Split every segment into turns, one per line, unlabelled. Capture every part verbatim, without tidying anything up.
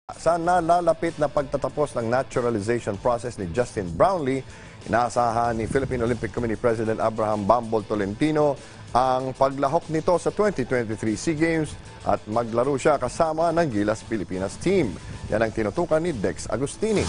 Sa nalalapit na pagtatapos ng naturalization process ni Justin Brownlee, inaasahan ni Philippine Olympic Committee President Abraham Bambol Tolentino ang paglahok nito sa twenty twenty-three SEA Games at maglaro siya kasama ng Gilas Pilipinas team. Yan ang tinutukan ni Dex Agustini.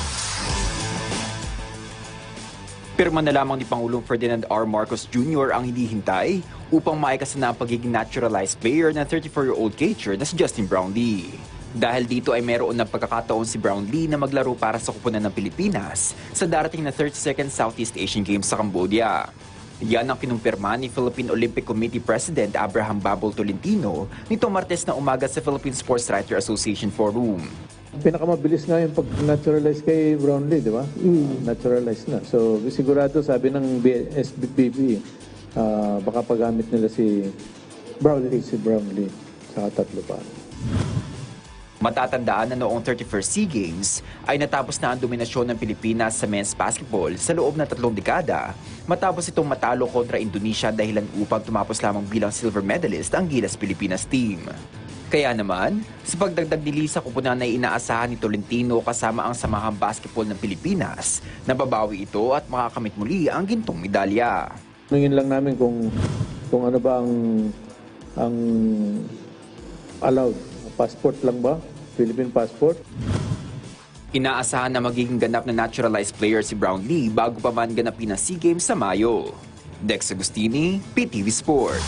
Pirma na lamang ni Pangulong Ferdinand R. Marcos Junior ang hindi hintay upang maikasa na ang pagiging naturalized player ng thirty-four-year-old catcher na si Justin Brownlee. Dahil dito ay meron ng pagkakataon si Brownlee na maglaro para sa kupunan ng Pilipinas sa darating na thirty-second Southeast Asian Games sa Cambodia. Yan ang kinumpirma ni Philippine Olympic Committee President Abraham Bambol Tolentino nito Martes na umaga sa Philippine Sports Writer Association Forum.
Pinakamabilis nga yung pag-naturalize kay Brownlee, di ba? Mm. Naturalize na. So, sigurado sabi ng S B P B, uh, baka paggamit nila si Brownlee, si Brownlee sa tatlo pa.
Matatandaan na noong thirty-first SEA Games ay natapos na ang dominasyon ng Pilipinas sa men's basketball sa loob ng tatlong dekada matapos itong matalo kontra Indonesia dahilan upang tumapos lamang bilang silver medalist ang Gilas Pilipinas team. Kaya naman, sa pagdagdag nili sa kupunan ay inaasahan ni Tolentino kasama ang samahang basketball ng Pilipinas na babawi ito at makakamit muli ang gintong medalya.
Nungin lang namin kung, kung ano ba ang, ang allowed. Passport lang ba? Philippine passport?
Inaasahan na magiging ganap na naturalized player si Brownlee bago pa man ganapin ang SEA Games sa Mayo. Dex Agustini, P T V Sport.